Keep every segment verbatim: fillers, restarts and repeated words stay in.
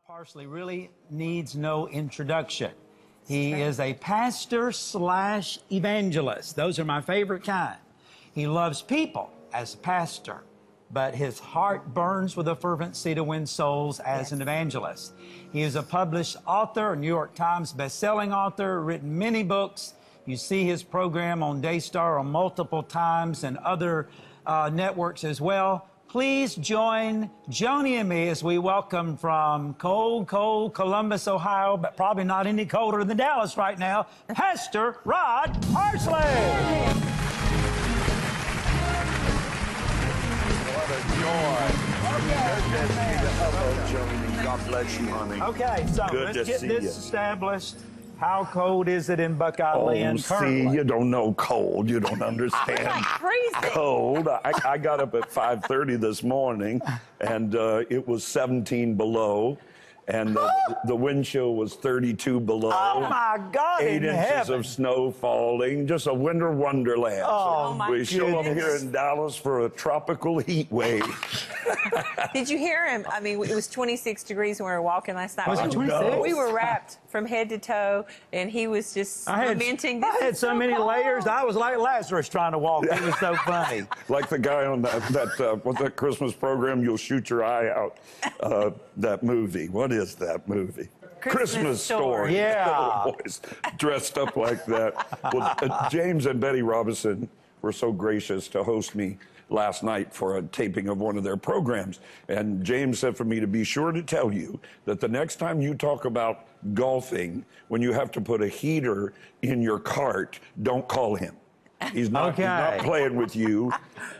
Parsley really needs no introduction. He is a pastor slash evangelist. Those are my favorite kind. He loves people as a pastor, but his heart burns with a fervency to win souls as yes. an evangelist. He is a published author, a New York Times best-selling author, written many books. You see his program on Daystar on multiple times and other uh, networks as well. Please join Joni and me as we welcome from cold, cold Columbus, Ohio, but probably not any colder than Dallas right now, Pastor Rod Parsley. What a joy. Okay. Hello, Joni. God bless you, honey. Okay, so Good let's to get see this you. established. How cold is it in Buckeye Oh, Land currently? see, you don't know cold. You don't understand cold. I, I got up at five thirty this morning, and uh, it was seventeen below, and uh, the wind chill was thirty-two below. Oh, my God, Eight in inches heaven. of snow falling. Just a winter wonderland. Oh, So my we show up goodness. here in Dallas for a tropical heat wave. Did you hear him? I mean, it was twenty-six degrees when we were walking last night. Was it we, twenty-six? we were wrapped from head to toe, and he was just I had, lamenting. I This had is so many cold. layers. I was like Lazarus trying to walk. It was so funny. Like the guy on that, that uh, what's that Christmas program, You'll Shoot Your Eye Out, uh, that movie. What is that movie? Christmas Story. Yeah. Little boys dressed up like that. Well, uh, James and Betty Robinson were so gracious to host me last night for a taping of one of their programs. And James said for me to be sure to tell you that the next time you talk about golfing, when you have to put a heater in your cart, don't call him. He's not, Okay. he's not playing with you.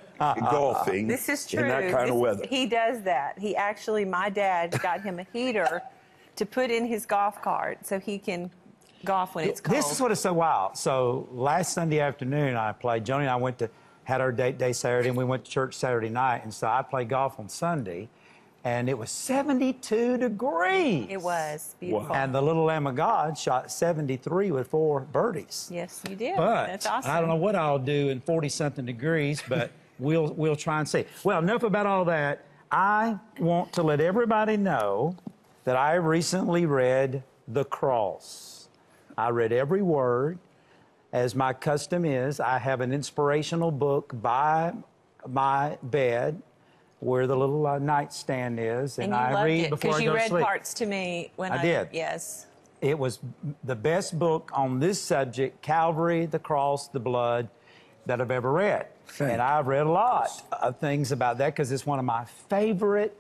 Golfing This is true. in that kind This- of weather. He does that. He actually, my dad got him a heater to put in his golf cart so he can golf when it's cold. This is what is so wild. So last Sunday afternoon, I played. Joni and I went to had our date day Saturday, and we went to church Saturday night. And so I played golf on Sunday, and it was seventy-two degrees. It was beautiful. And the little Lamb of God shot seventy-three with four birdies. Yes, you did. But That's awesome. I don't know what I'll do in forty-something degrees, but we'll we'll try and see. Well, enough about all that. I want to let everybody know that I recently read The Cross. I read every word. As my custom is, I have an inspirational book by my bed where the little uh, nightstand is, and, And you I loved read it before I because you go to read sleep. parts to me when I, I did. Yes. It was the best book on this subject, Calvary, the cross, the blood, that I've ever read. Thank and I've read a lot of things about that because it's one of my favorite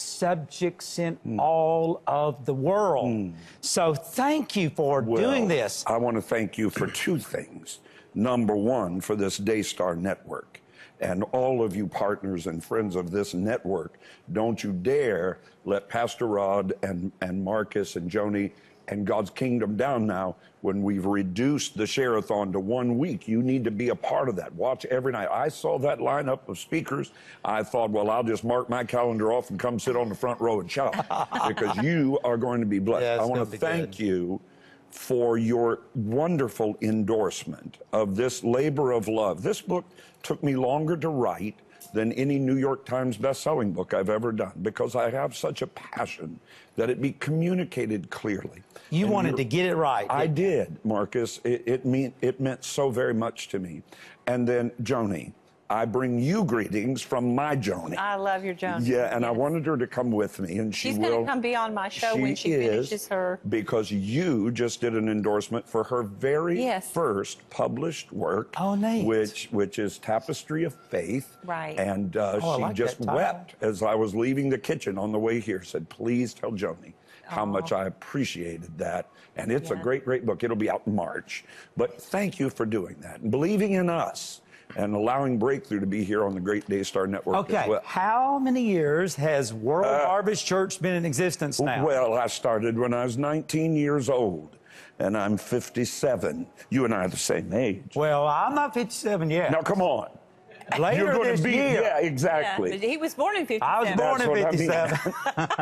subjects in mm. all of the world. Mm. So thank you for well, doing this. I want to thank you for two things. Number one, for this Daystar network. And all of you partners and friends of this network, don't you dare let Pastor Rod and, and Marcus and Joni and God's Kingdom down now when we've reduced the share-a-thon to one week. You need to be a part of that. Watch every night. I saw that lineup of speakers. I thought, well, I'll just mark my calendar off and come sit on the front row and shout because you are going to be blessed. Yeah, I want to thank good. you for your wonderful endorsement of this labor of love. This book took me longer to write than any New York Times best-selling book I've ever done because I have such a passion that it be communicated clearly. You and wanted to get it right. I did, Marcus. It, it, mean, it meant so very much to me. And then, Joni, I bring you greetings from my Joni. I love your Joni. Yeah, and yes. I wanted her to come with me, and she She's will. She's going to come be on my show she when she is, finishes her. Because you just did an endorsement for her very yes. first published work, oh, neat. which which is Tapestry of Faith. Right. And uh, oh, she like just wept as I was leaving the kitchen on the way here. Said, "Please tell Joni how oh. much I appreciated that." And it's yeah. a great, great book. It'll be out in March. But thank you for doing that and believing in us and allowing Breakthrough to be here on the Great Daystar Network okay. as well. How many years has World Uh, Harvest Church been in existence now? Well, I started when I was nineteen years old, and I'm fifty-seven. You and I are the same age. Well, I'm not fifty-seven yet. Now, come on. Later You're going this to be, year. yeah, exactly. Yeah, but he was born in fifty-seven. I was born That's in what I mean. fifty-seven.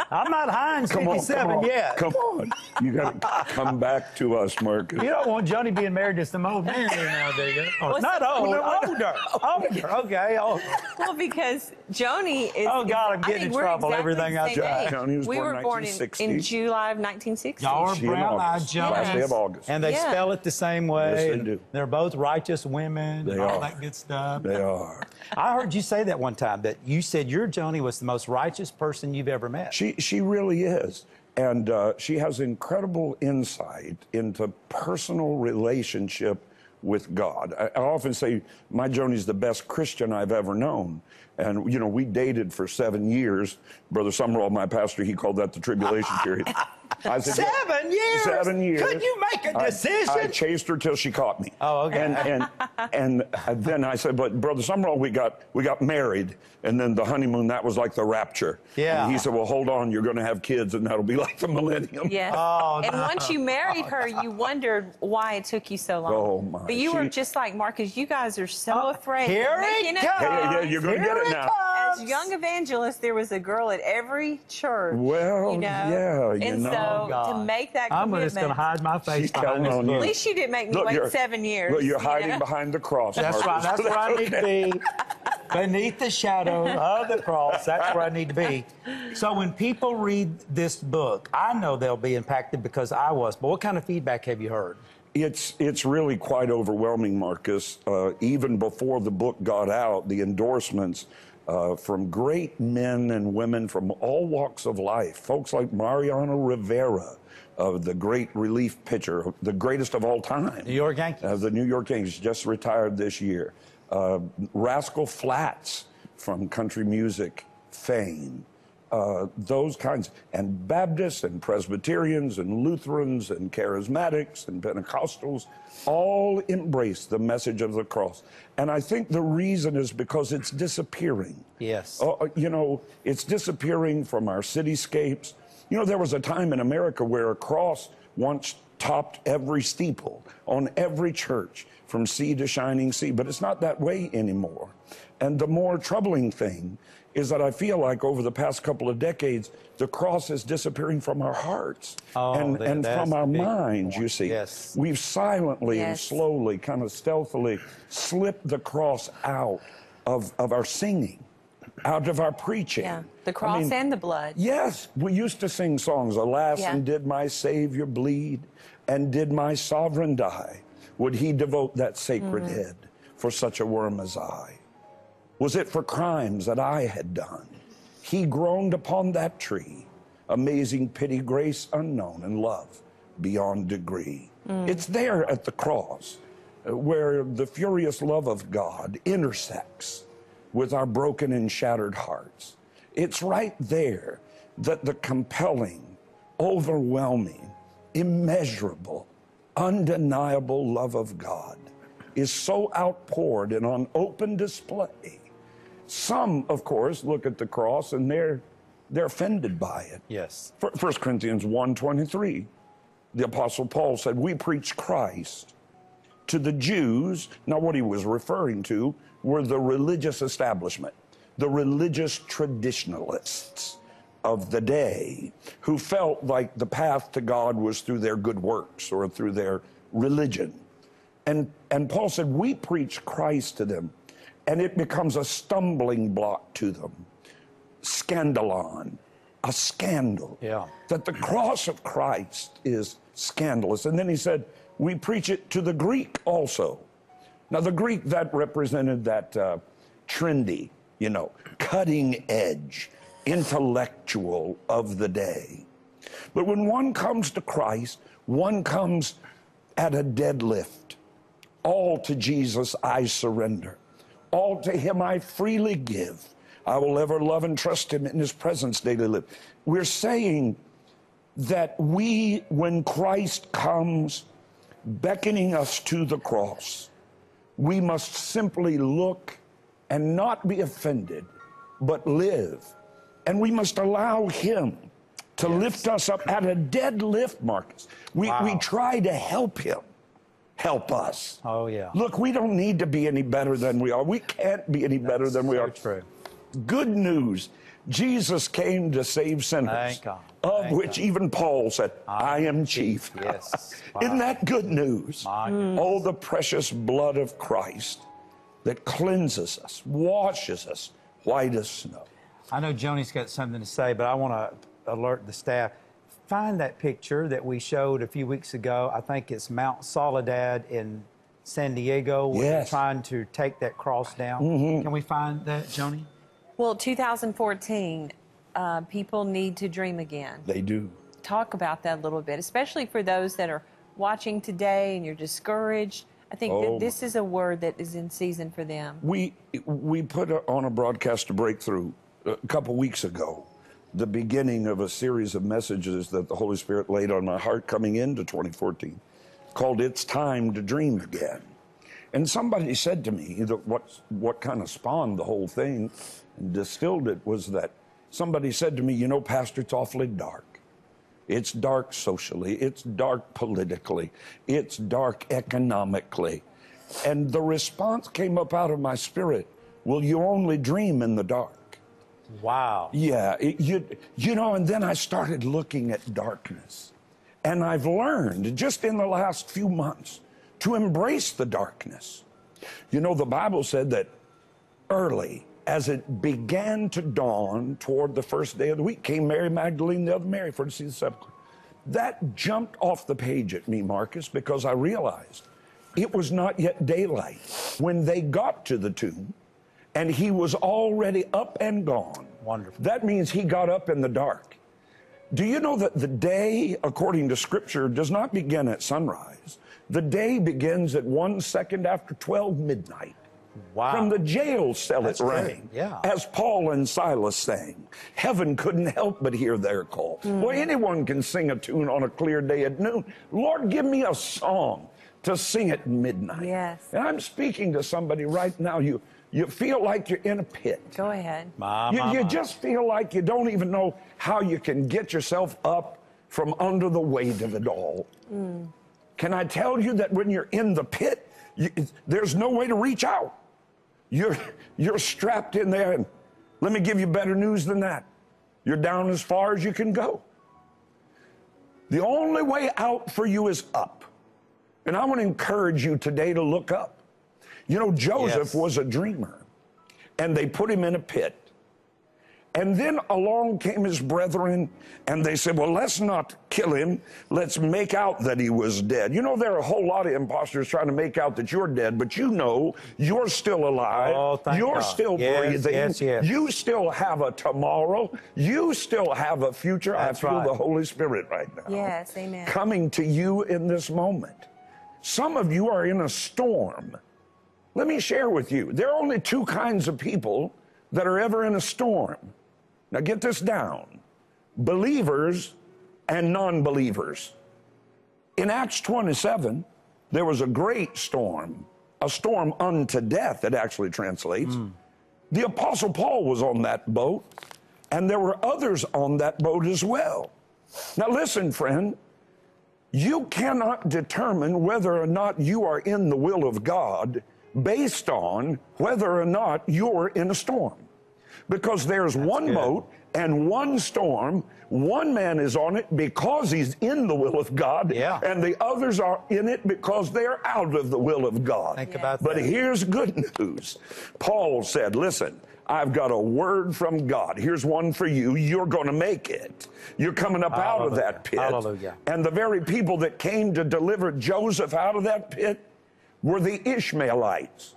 I'm not Heinz Come on, fifty-seven come on, yet. Come on. You got to come back to us, Marcus. You don't want Johnny being married to some old man here now, do you? Or Well, not so- old, no, older. Older, okay. Older. Well, because Joni is. Oh, God, I'm is- I getting think in we're trouble, exactly everything the I same try. age. Joni was we born were born in, nineteen sixty. in July of nineteen sixty. Y'all are She in brown-eyed August. Johnnies. Last day of August. And they Yeah. spell it the same way. Yes, they and do. They're both righteous women. They and all are. that good stuff. They are. I heard you say that one time, that you said your Joni was the most righteous person you've ever met. She, she really is. And uh, she has incredible insight into personal relationship with God. I, I often say my Joni's the best Christian I've ever known. And, you know, we dated for seven years. Brother Summerall, my pastor, he called that the tribulation period. I said, Seven years? Seven years. Couldn't you make a I- decision? I, chased her till she caught me. Oh, okay. And and and then I said, but Brother Summerall, we got we got married, and then the honeymoon, that was like the rapture. Yeah. And he said, well, hold on, you're going to have kids, and that'll be like the millennium. Yes. Oh, and no. once you married her, you wondered why it took you so long. Oh, my. But you were She- just like Marcus. You guys are so Oh, afraid. here of making it it comes. Hey, yeah, you're going to Here get it it now. comes. As young evangelists, there was a girl at every church. Well, you know? yeah, you and know. so Oh, God. to make that I'm commitment. just going to hide my face She's behind counting this on book. you. At least you didn't make me Look, wait you're- seven years. Look, you're you hiding know? behind the cross. That's right. Marcus. That's where I need to be. Beneath the shadow of the cross. That's where I need to be. So when people read this book, I know they'll be impacted because I was. But what kind of feedback have you heard? It's it's really quite overwhelming, Marcus. Uh, even before the book got out, the endorsements uh, from great men and women from all walks of life, folks like Mariano Rivera, uh, the great relief pitcher, the greatest of all time. New York Yankees. Uh, the New York Yankees just retired this year. Uh, Rascal Flatts from country music fame. Uh, those kinds, and Baptists and Presbyterians and Lutherans and Charismatics and Pentecostals all embrace the message of the cross. And I think the reason is because it's disappearing. Yes. Uh, you know, it's disappearing from our cityscapes. You know, there was a time in America where a cross once topped every steeple on every church from sea to shining sea, but it's not that way anymore. And the more troubling thing is that I feel like over the past couple of decades, the cross is disappearing from our hearts Oh, and, that- and that's from our the big minds, you point. see. Yes. We've silently and Yes. slowly, kind of stealthily, slipped the cross out of, of our singing, out of our preaching. Yeah, the I cross mean, and the blood. Yes, we used to sing songs, alas, Yeah. and did my Savior bleed, and did my sovereign die? Would he devote that sacred Mm-hmm. head for such a worm as I? Was it for crimes that I had done? He groaned upon that tree, amazing pity, grace unknown, and love beyond degree. Mm. It's there at the cross uh, where the furious love of God intersects with our broken and shattered hearts. It's right there that the compelling, overwhelming, immeasurable, undeniable love of God is so outpoured and on open display. Some, of course, look at the cross and they're they're offended by it. Yes. First Corinthians one twenty-three, the Apostle Paul said, we preach Christ to the Jews. Now, what he was referring to were the religious establishment, the religious traditionalists of the day who felt like the path to God was through their good works or through their religion. And, and Paul said, we preach Christ to them, and it becomes a stumbling block to them. Scandalon, a scandal. Yeah. That the cross of Christ is scandalous. And then he said, we preach it to the Greek also. Now, the Greek, that represented that uh, trendy, you know, cutting edge, intellectual of the day. But when one comes to Christ, one comes at a deadlift. All to Jesus I surrender. All to him I freely give. I will ever love and trust him in his presence daily live. We're saying that we, when Christ comes beckoning us to the cross, we must simply look and not be offended, but live. And we must allow him to Yes. lift us up at a dead lift, Marcus. We, Wow. we try to help him help us. Oh, yeah. Look, we don't need to be any better than we are. We can't be any better than we so are. true. Good news. Jesus came to save sinners, Thank God. of Thank which God. even Paul said, I am chief. Yes. Wow. Isn't that good news? My Oh, the precious blood of Christ that cleanses us, washes us white as snow. I know Joni's got something to say, but I want to alert the staff. Find that picture that we showed a few weeks ago. I think it's Mount Soledad in San Diego. Where Yes. they're trying to take that cross down. Mm-hmm. Can we find that, Joni? Well, two thousand fourteen, uh, people need to dream again. They do. Talk about that a little bit, especially for those that are watching today and you're discouraged. I think Oh. that this is a word that is in season for them. We, we put on a broadcast to Breakthrough a couple weeks ago, the beginning of a series of messages that the Holy Spirit laid on my heart coming into twenty fourteen, called It's Time to Dream Again. And somebody said to me that what, what kind of spawned the whole thing and distilled it was that somebody said to me, you know, Pastor, it's awfully dark. It's dark socially. It's dark politically. It's dark economically. And the response came up out of my spirit, will you only dream in the dark? Wow. Yeah, it, you, you know, and then I started looking at darkness. And I've learned just in the last few months to embrace the darkness. You know, the Bible said that early, as it began to dawn toward the first day of the week, came Mary Magdalene, the other Mary, for to see the sepulchre. That jumped off the page at me, Marcus, because I realized it was not yet daylight when they got to the tomb, and he was already up and gone. Wonderful. That means he got up in the dark. Do you know that the day, according to Scripture, does not begin at sunrise? The day begins at one second after twelve midnight. Wow. From the jail cell That's it great. rang. Yeah. As Paul and Silas sang, heaven couldn't help but hear their call. Mm. Well, anyone can sing a tune on a clear day at noon. Lord, give me a song to sing at midnight. Yes. And I'm speaking to somebody right now. You you feel like you're in a pit. Go ahead. My, You, my, you my. just feel like you don't even know how you can get yourself up from under the weight of it all. Mm. Can I tell you that when you're in the pit, you, there's no way to reach out. You're, you're strapped in there, and let me give you better news than that. You're down as far as you can go. The only way out for you is up. And I want to encourage you today to look up. You know, Joseph Yes. was a dreamer, and they put him in a pit. And then along came his brethren, and they said, well, let's not kill him. Let's make out that he was dead. You know, there are a whole lot of imposters trying to make out that you're dead, but you know you're still alive. Oh, thank you're God. still Yes, breathing. yes, yes. You still have a tomorrow. You still have a future. That's I feel right. the Holy Spirit right now. Yes, amen. Coming to you in this moment. Some of you are in a storm. Let me share with you. There are only two kinds of people that are ever in a storm. Now get this down. Believers and non-believers. In Acts twenty-seven, there was a great storm, a storm unto death, it actually translates. Mm. The Apostle Paul was on that boat, and there were others on that boat as well. Now listen, friend, you cannot determine whether or not you are in the will of God based on whether or not you're in a storm. Because there's That's one good. boat and one storm. One man is on it because he's in the will of God, yeah. and the others are in it because they're out of the will of God. Think yeah. about but that. here's good news. Paul said, listen, I've got a word from God. Here's one for you. You're going to make it. You're coming up Hallelujah. out of that pit. Hallelujah. And the very people that came to deliver Joseph out of that pit were the Ishmaelites.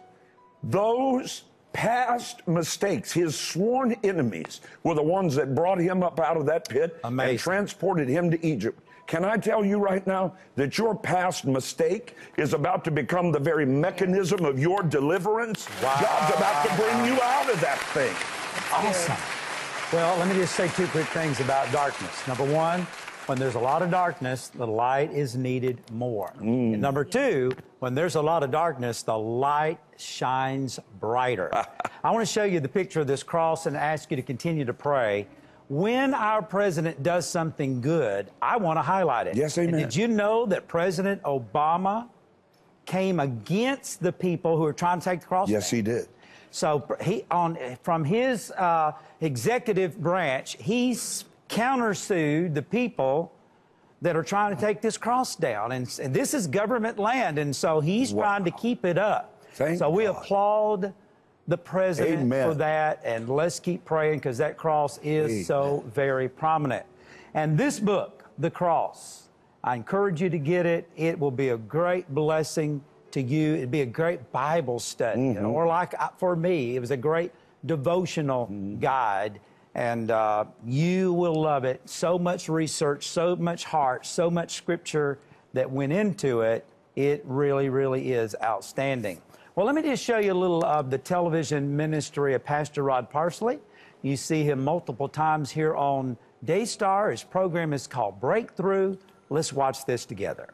Those past mistakes, his sworn enemies, were the ones that brought him up out of that pit Amazing. and transported him to Egypt. Can I tell you right now that your past mistake is about to become the very mechanism of your deliverance? Wow. God's about to bring you out of that thing. Awesome. Well, let me just say two quick things about darkness. Number one, when there's a lot of darkness, the light is needed more. Mm. And number two, when there's a lot of darkness, the light shines brighter. I want to show you the picture of this cross and ask you to continue to pray. When our president does something good, I want to highlight it. Yes, amen. And did you know that President Obama came against the people who are trying to take the cross Yes, down? he did. So he, on, from his uh, executive branch, he's countersued the people that are trying to take this cross down. And, and this is government land, and so he's wow. trying to keep it up. Thank so we God. applaud the president Amen. for that, and let's keep praying because that cross is Amen. so very prominent. And this book, The Cross, I encourage you to get it. It will be a great blessing to you. It'd be a great Bible study, mm-hmm. or like for me, it was a great devotional mm-hmm. guide, and uh, you will love it. So much research, so much heart, so much scripture that went into it. It really, really is outstanding. Well, let me just show you a little of the television ministry of Pastor Rod Parsley. You see him multiple times here on Daystar. His program is called Breakthrough. Let's watch this together.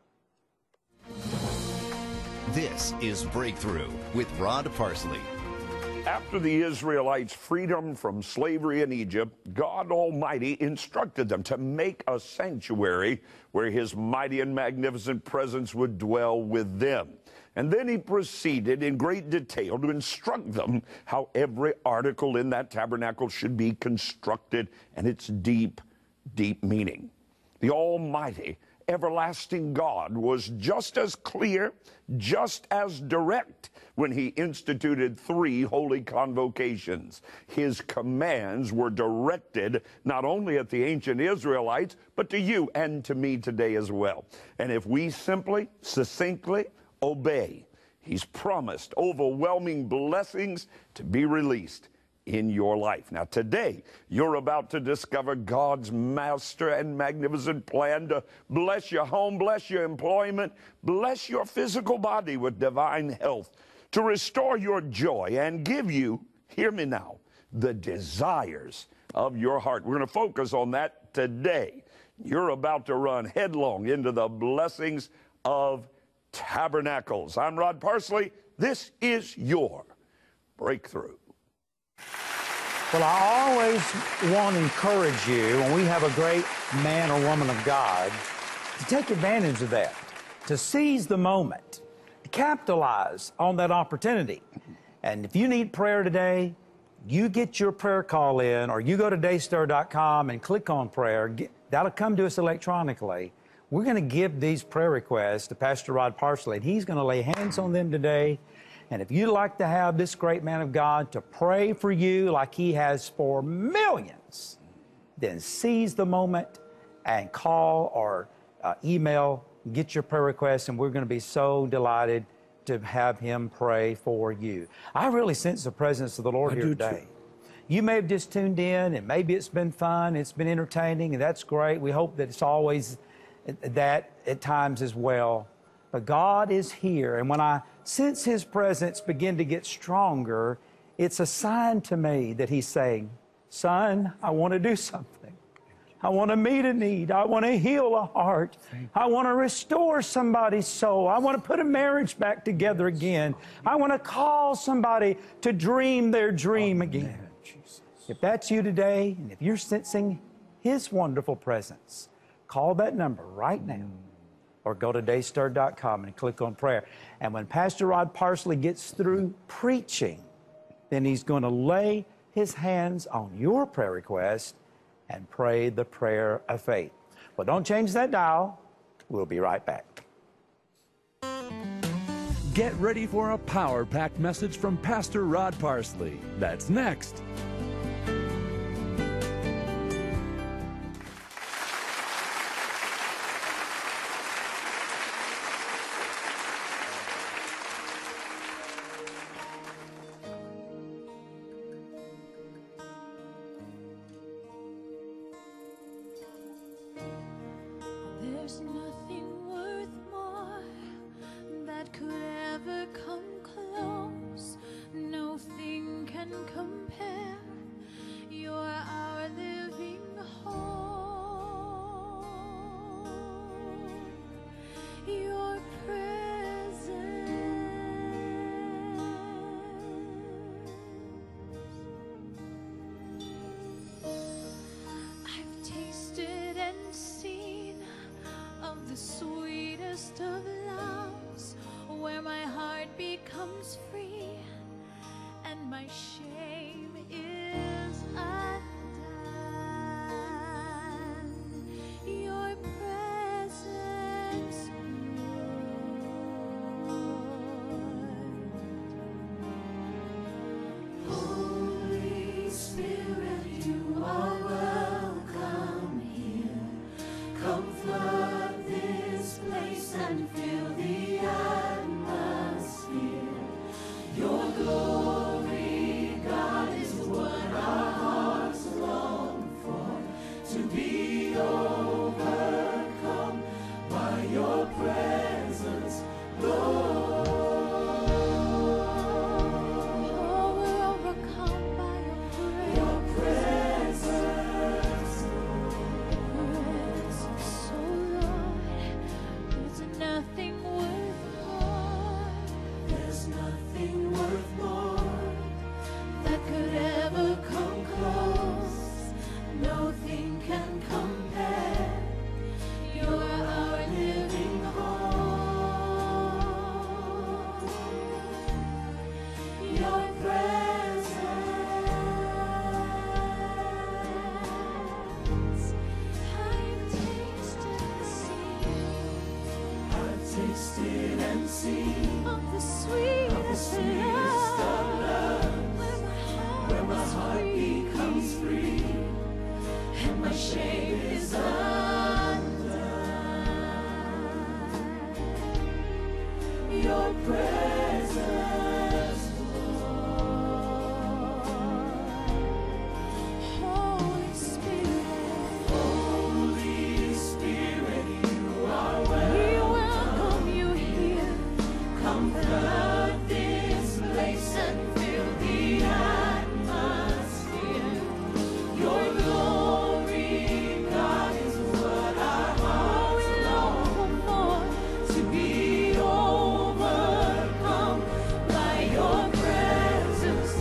This is Breakthrough with Rod Parsley. After the Israelites' freedom from slavery in Egypt, God Almighty instructed them to make a sanctuary where His mighty and magnificent presence would dwell with them. And then He proceeded in great detail to instruct them how every article in that tabernacle should be constructed and its deep, deep meaning. The Almighty, everlasting God was just as clear, just as direct when He instituted three holy convocations. His commands were directed not only at the ancient Israelites, but to you and to me today as well. And if we simply, succinctly obey, He's promised overwhelming blessings to be released in your life. Now today, you're about to discover God's master and magnificent plan to bless your home, bless your employment, bless your physical body with divine health, to restore your joy and give you, hear me now, the desires of your heart. We're going to focus on that today. You're about to run headlong into the blessings of tabernacles. I'm Rod Parsley. This is your Breakthrough. Well, I always want to encourage you, when we have a great man or woman of God, to take advantage of that, to seize the moment, to capitalize on that opportunity. And if you need prayer today, you get your prayer call in, or you go to daystar dot com and click on prayer. Get, that'll come to us electronically. We're going to give these prayer requests to Pastor Rod Parsley, and he's going to lay hands on them today. And if you'd like to have this great man of God to pray for you like he has for millions, then seize the moment and call or uh, email, get your prayer requests, and we're going to be so delighted to have him pray for you. I really sense the presence of the Lord I here do today. Too. You may have just tuned in, and maybe it's been fun, it's been entertaining, and that's great. We hope that it's always that at times as well. But God is here, and when I sense His presence begin to get stronger, it's a sign to me that He's saying, son, I want to do something. I want to meet a need. I want to heal a heart. I want to restore somebody's soul. I want to put a marriage back together again. I want to call somebody to dream their dream again. If that's you today, and if you're sensing His wonderful presence, call that number right now, or go to daystar dot com and click on prayer. And when Pastor Rod Parsley gets through preaching, then he's going to lay his hands on your prayer request and pray the prayer of faith. Well, don't change that dial. We'll be right back. Get ready for a power-packed message from Pastor Rod Parsley. That's next. There's nothing worth more that could ever come close. Nothing can compare. You're our living hope. Your presence. I've tasted and seen of your presence, Lord. Holy Spirit, Holy Spirit, you are welcome. We welcome you here. Come flood this place and fill the atmosphere. Your glory, God, is what our hearts long for. To be overcome by your presence,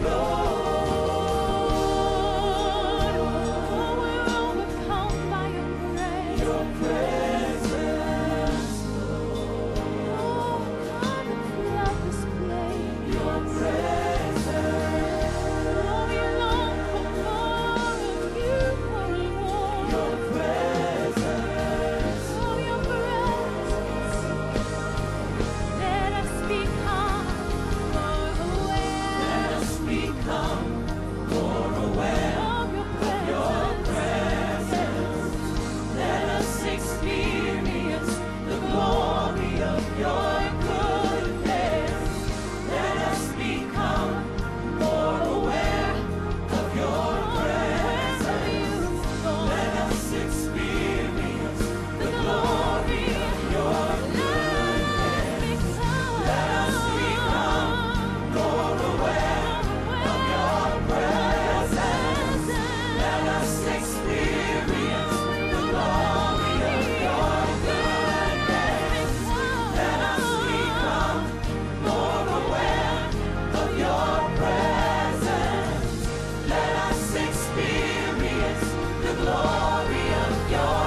Lord. Oh, we're overcome by your presence. Your presence, Lord. Oh, come and flood this place. Your presence. Oh, we long for more of you, oh Lord. Your presence. Oh, your presence. Let us become more aware. Let us become more aware of your presence. Let us experience the glory of your goodness. Let us become more aware of your presence. Let us experience the glory of your goodness. Let us become more aware of your presence. Let us experience the glory of your goodness. Let us become more aware of your presence. Let us experience the glory of your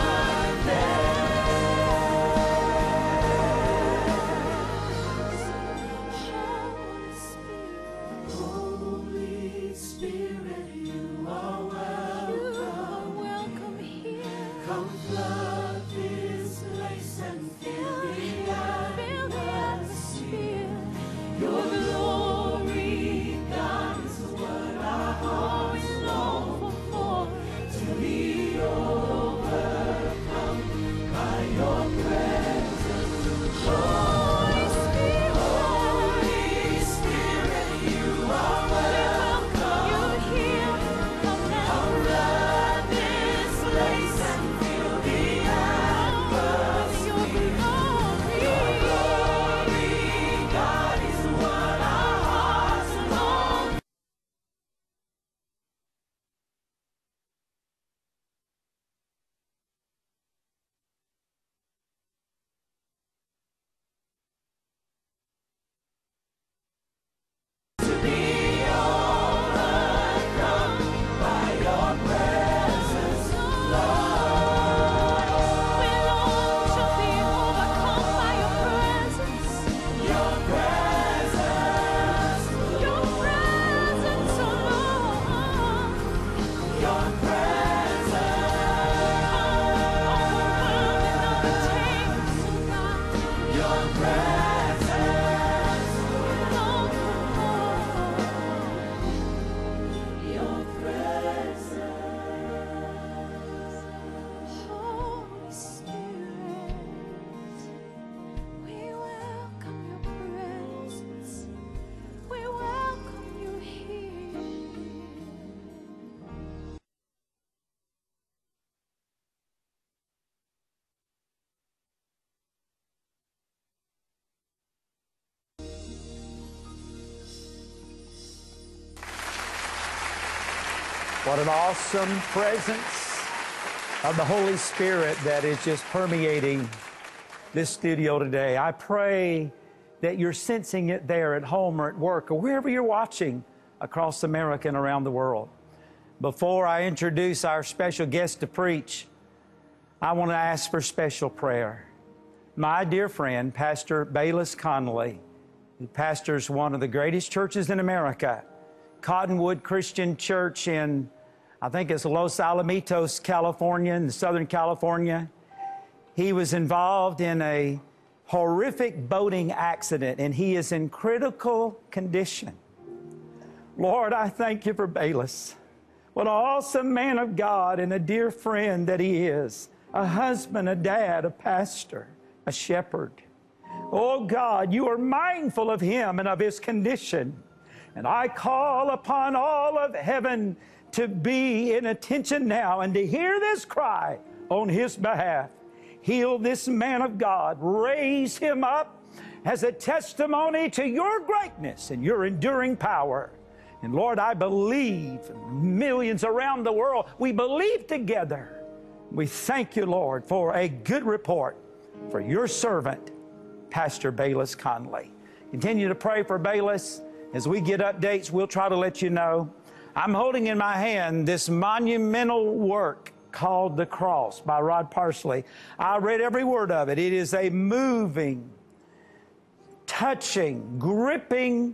goodness. Holy Spirit, you are welcome. Welcome here. Come flood this place and fill the atmosphere. Your glory, God, is what our hearts long for. To be overcome by your presence. Holy Spirit, Holy Spirit, you are welcome. You're here. Come flood this place and fill the atmosphere. Your glory, God, is what our hearts long for. To be overcome by your presence, Lord. We long to be overcome by your presence. Your presence, your presence, oh Lord. Your presence, overwhelm and overtake us, oh God. Your presence, we long for more. Your presence, Holy Spirit, we welcome your presence. We welcome you here. What an awesome presence of the Holy Spirit that is just permeating this studio today. I pray that you're sensing it there at home or at work or wherever you're watching across America and around the world. Before I introduce our special guest to preach, I want to ask for special prayer. My dear friend, Pastor Bayless Connolly, who pastors one of the greatest churches in America, Cottonwood Christian Church in, I think it's Los Alamitos, California, in Southern California. He was involved in a horrific boating accident, and he is in critical condition. Lord, I thank you for Bayless. What an awesome man of God and a dear friend that he is. A husband, a dad, a pastor, a shepherd. Oh God, you are mindful of him and of his condition. And I call upon all of heaven to be in attention now and to hear this cry on his behalf. Heal this man of God. Raise him up as a testimony to your greatness and your enduring power. And Lord, I believe, millions around the world, we believe together. We thank you, Lord, for a good report for your servant, Pastor Bayless Conley. Continue to pray for Bayless. As we get updates, we'll try to let you know. I'm holding in my hand this monumental work called The Cross by Rod Parsley. I read every word of it. It is a moving, touching, gripping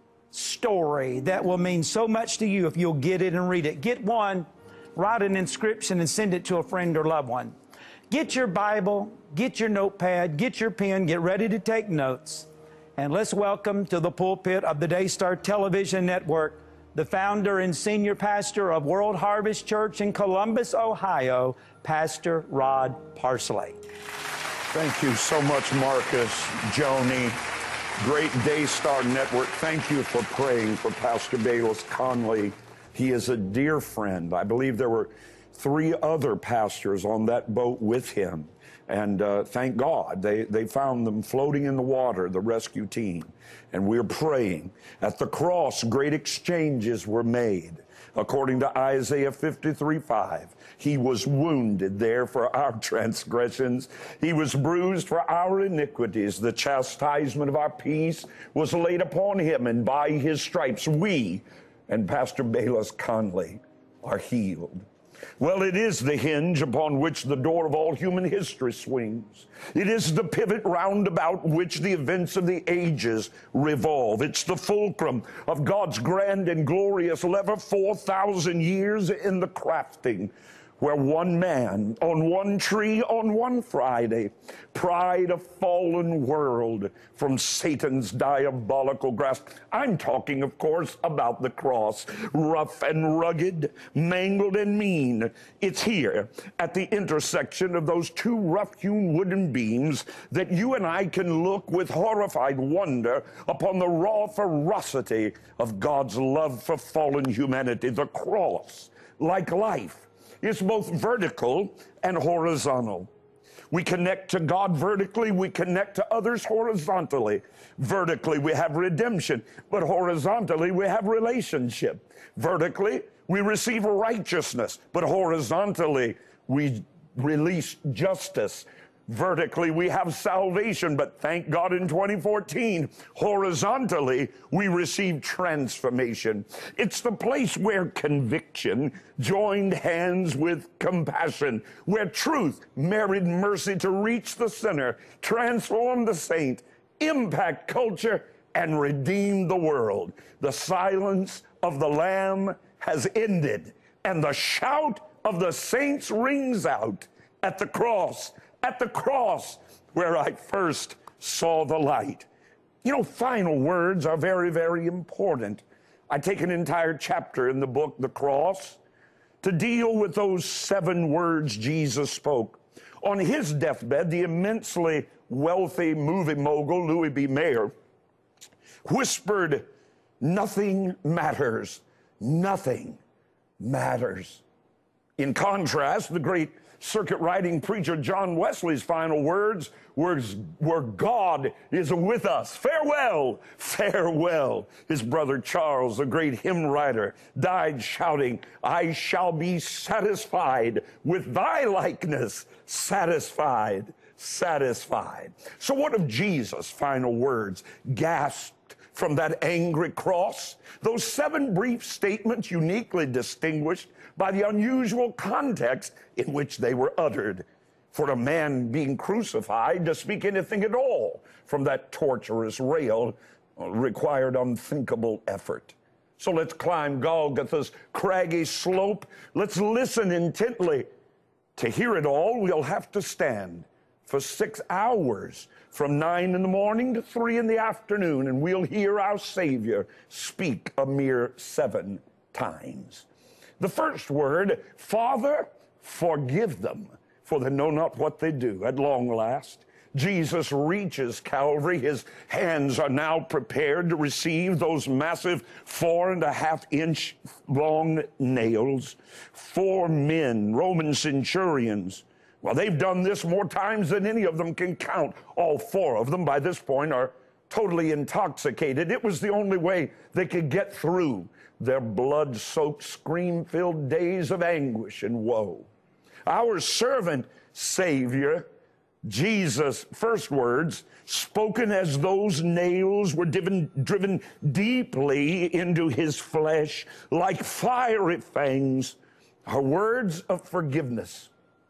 story that will mean so much to you if you'll get it and read it. Get one, write an inscription, and send it to a friend or loved one. Get your Bible, get your notepad, get your pen, get ready to take notes. And let's welcome to the pulpit of the Daystar Television Network the founder and senior pastor of World Harvest Church in Columbus, Ohio, Pastor Rod Parsley. Thank you so much, Marcus, Joni, great Daystar Network. Thank you for praying for Pastor Bayless Conley. He is a dear friend. I believe there were three other pastors on that boat with him. And uh, thank God, they, they found them floating in the water, the rescue team. And we're praying. At the cross, great exchanges were made. According to Isaiah fifty-three five, he was wounded there for our transgressions. He was bruised for our iniquities. The chastisement of our peace was laid upon him, and by his stripes we and Pastor Bayless Conley are healed. Well, it is the hinge upon which the door of all human history swings. It is the pivot round about which the events of the ages revolve. It's the fulcrum of God's grand and glorious lever, four thousand years in the crafting, where one man on one tree on one Friday pried a fallen world from Satan's diabolical grasp. I'm talking, of course, about the cross. Rough and rugged, mangled and mean. It's here at the intersection of those two rough-hewn wooden beams that you and I can look with horrified wonder upon the raw ferocity of God's love for fallen humanity. The cross, like life, is both vertical and horizontal. We connect to God vertically, we connect to others horizontally. Vertically, we have redemption, but horizontally, we have relationship. Vertically, we receive righteousness, but horizontally, we release justice. Vertically, we have salvation, but thank God in twenty fourteen, horizontally, we receive transformation. It's the place where conviction joined hands with compassion, where truth married mercy to reach the sinner, transform the saint, impact culture, and redeem the world. The silence of the Lamb has ended, and the shout of the saints rings out at the cross. At the cross where I first saw the light. You know, final words are very, very important. I take an entire chapter in the book, The Cross, to deal with those seven words Jesus spoke. On his deathbed, the immensely wealthy movie mogul, Louis B. Mayer, whispered, "Nothing matters. Nothing matters." In contrast, the great circuit riding preacher John Wesley's final words were, were God is with us. Farewell, farewell. His brother Charles, the great hymn writer, died shouting, "I shall be satisfied with thy likeness, satisfied, satisfied." So what of Jesus' final words gasped from that angry cross? Those seven brief statements uniquely distinguished by the unusual context in which they were uttered. For a man being crucified to speak anything at all from that torturous rail required unthinkable effort. So let's climb Golgotha's craggy slope. Let's listen intently. To hear it all, we'll have to stand for six hours from nine in the morning to three in the afternoon, and we'll hear our Savior speak a mere seven times. The first word, Father, forgive them, for they know not what they do. At long last, Jesus reaches Calvary. His hands are now prepared to receive those massive four and a half inch long nails. Four men, Roman centurions. Well, they've done this more times than any of them can count. All four of them by this point are totally intoxicated. It was the only way they could get through their blood-soaked, scream-filled days of anguish and woe. Our servant Savior, Jesus' first words, spoken as those nails were driven, driven deeply into his flesh like fiery fangs, are words of forgiveness.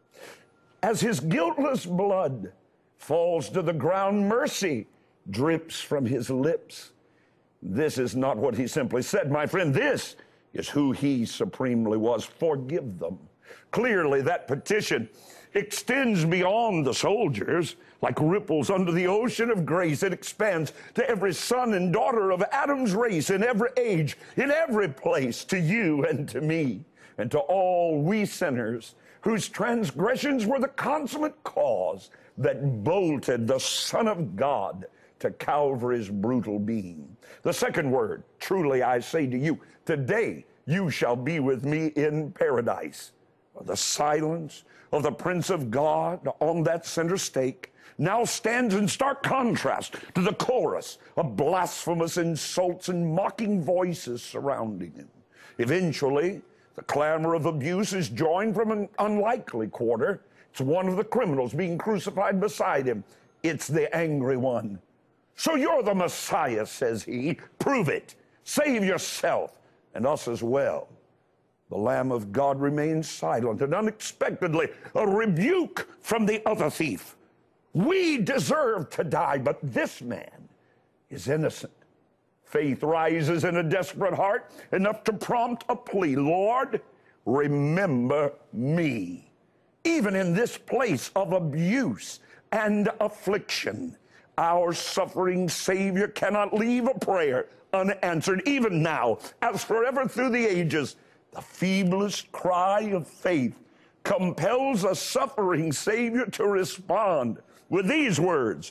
As his guiltless blood falls to the ground, mercy drips from his lips. This is not what he simply said, my friend. This is who he supremely was. Forgive them. Clearly, that petition extends beyond the soldiers like ripples under the ocean of grace. It expands to every son and daughter of Adam's race in every age, in every place, to you and to me, and to all we sinners whose transgressions were the consummate cause that bolted the Son of God to Calvary's brutal beam. The second word, truly I say to you, today you shall be with me in paradise. The silence of the Prince of God on that center stake now stands in stark contrast to the chorus of blasphemous insults and mocking voices surrounding him. Eventually, the clamor of abuse is joined from an unlikely quarter. It's one of the criminals being crucified beside him. It's the angry one. So you're the Messiah, says he. Prove it. Save yourself and us as well. The Lamb of God remains silent, and unexpectedly, a rebuke from the other thief. We deserve to die, but this man is innocent. Faith rises in a desperate heart, enough to prompt a plea. Lord, remember me. Even in this place of abuse and affliction, our suffering Savior cannot leave a prayer unanswered. Even now, as forever through the ages, the feeblest cry of faith compels a suffering Savior to respond with these words,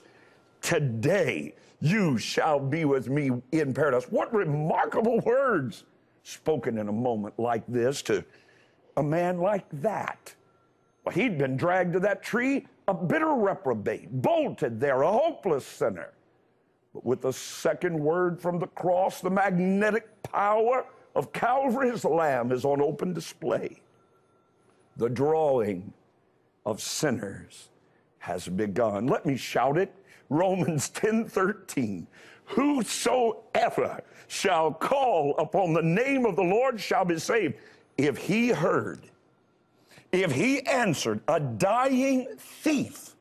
today you shall be with me in paradise. What remarkable words spoken in a moment like this to a man like that. Well, he'd been dragged to that tree, a bitter reprobate, bolted there, a hopeless sinner. But with the second word from the cross, the magnetic power of Calvary's Lamb is on open display. The drawing of sinners has begun. Let me shout it. Romans ten thirteen. Whosoever shall call upon the name of the Lord shall be saved. If he heard, if he answered a dying thief,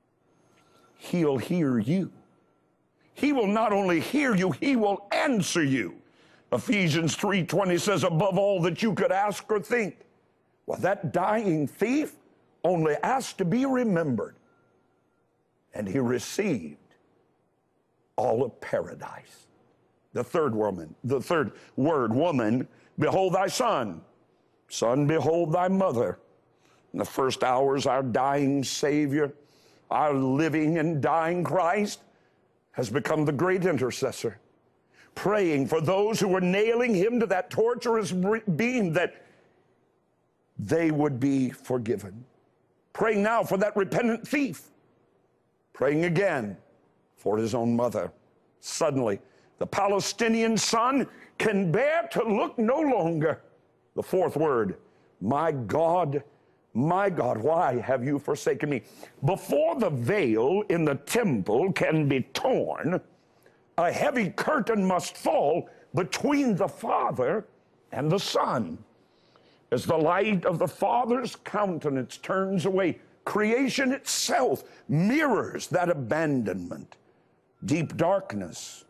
he'll hear you. He will not only hear you, he will answer you. Ephesians three twenty says, above all that you could ask or think. Well, that dying thief only asked to be remembered, and he received all of paradise. The third woman, the third word, woman, behold thy son. Son, behold thy mother. In the first hours, our dying Savior, our living and dying Christ, has become the great intercessor, praying for those who were nailing him to that torturous beam that they would be forgiven. Praying now for that repentant thief. Praying again for his own mother. Suddenly, the Palestinian son can bear to look no longer. The fourth word, my God, my God, why have you forsaken me? Before the veil in the temple can be torn, a heavy curtain must fall between the Father and the Son. As the light of the Father's countenance turns away, creation itself mirrors that abandonment. Deep darkness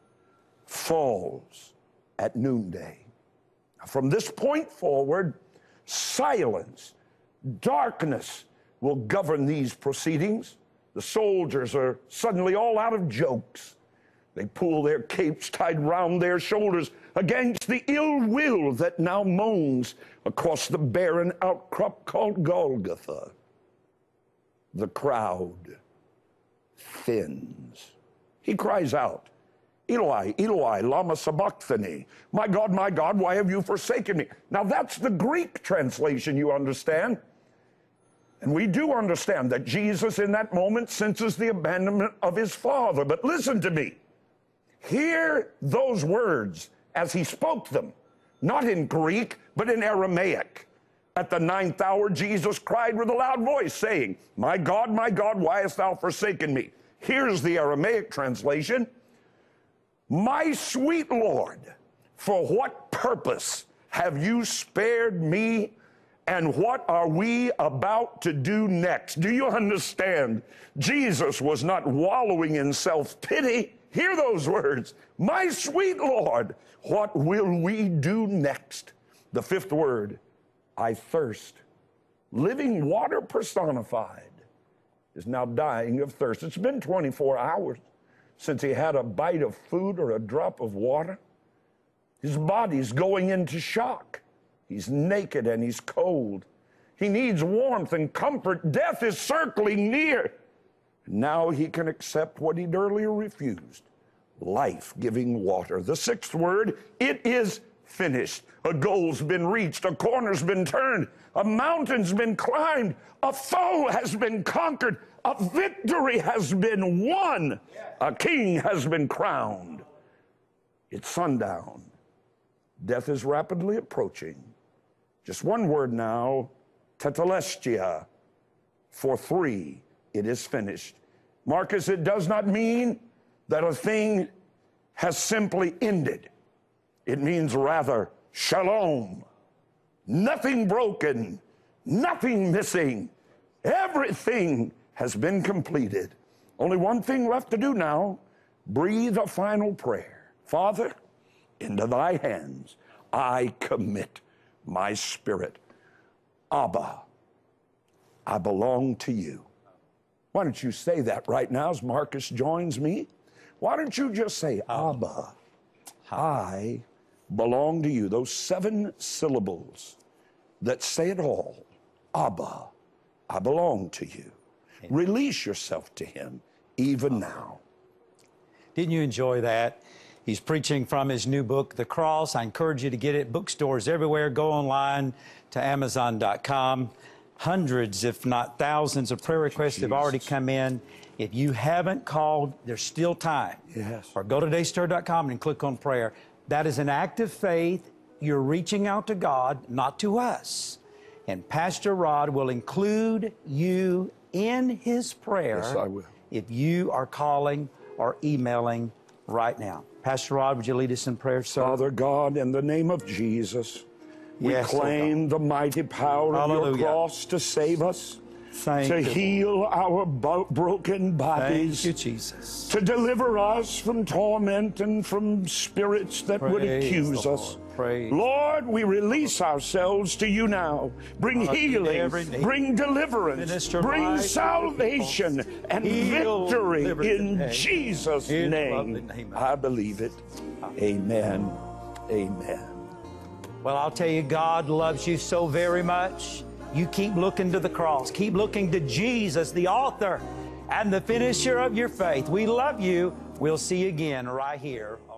falls at noonday. From this point forward, silence, darkness will govern these proceedings. The soldiers are suddenly all out of jokes. They pull their capes tied round their shoulders against the ill will that now moans across the barren outcrop called Golgotha. The crowd thins. He cries out, Eloi, Eloi, lama sabachthani. My God, my God, why have you forsaken me? Now that's the Greek translation, you understand. And we do understand that Jesus in that moment senses the abandonment of his Father. But listen to me. Hear those words as he spoke them, not in Greek, but in Aramaic. At the ninth hour, Jesus cried with a loud voice, saying, My God, my God, why hast thou forsaken me? Here's the Aramaic translation. My sweet Lord, for what purpose have you spared me? And what are we about to do next? Do you understand? Jesus was not wallowing in self-pity. Hear those words. My sweet Lord, what will we do next? The fifth word, I thirst. Living water personified is now dying of thirst. It's been twenty-four hours since he had a bite of food or a drop of water. His body's going into shock. He's naked and he's cold. He needs warmth and comfort. Death is circling near. Now he can accept what he'd earlier refused, life-giving water. The sixth word, it is finished. A goal's been reached. A corner's been turned. A mountain's been climbed. A foe has been conquered. A victory has been won. A king has been crowned. It's sundown. Death is rapidly approaching. Just one word now, tetelestia. For three, it is finished. Marcus, it does not mean that a thing has simply ended. It means rather shalom. Nothing broken, nothing missing. Everything has been completed. Only one thing left to do now, breathe a final prayer. Father, into thy hands I commit my spirit. Abba, I belong to you. Why don't you say that right now as Marcus joins me? Why don't you just say, Abba, I belong to you. Those seven syllables that say it all. Abba, I belong to you. Release yourself to him even now. Didn't you enjoy that? He's preaching from his new book, The Cross. I encourage you to get it. Bookstores everywhere. Go online to amazon dot com. Hundreds, if not thousands, of prayer requests have already come in. If you haven't called, there's still time. Yes. Or go to daystar dot com and click on prayer. That is an act of faith. You're reaching out to God, not to us. And Pastor Rod will include you in his prayer. Yes, I will. If you are calling or emailing right now. Pastor Rod, would you lead us in prayer, sir? Father God, in the name of Jesus, we Yes, claim the mighty power of Hallelujah. your cross to save us, Thank to you. heal our bo- broken bodies, Thank you, Jesus. to deliver us from torment and from spirits that would Praise accuse the us. Lord. Praise. Lord, we release ourselves to you now. Bring Lord, healing, every need. bring deliverance, Minister bring life to your salvation people. and Heal, victory deliver in today. Jesus' In the name. lovely name of I believe it. Amen. Amen. Well, I'll tell you, God loves you so very much. You keep looking to the cross. Keep looking to Jesus, the author and the finisher of your faith. We love you. We'll see you again right here